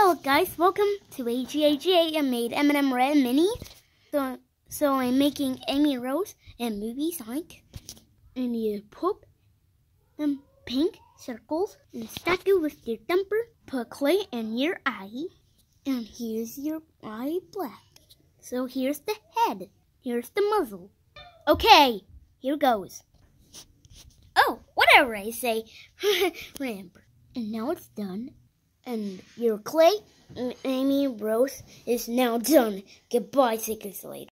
Hello guys, welcome to AGAGA. I made M&M Red Mini. So I'm making Amy Rose and Movie Sonic. And you put pink circles and stack it with your thumper. Put clay in your eye. And here's your eye black. So here's the head. Here's the muzzle. Okay, here goes. Oh, whatever I say. Remember. And now it's done. And your clay, Amy Rose, is now done. Goodbye, 6 years later.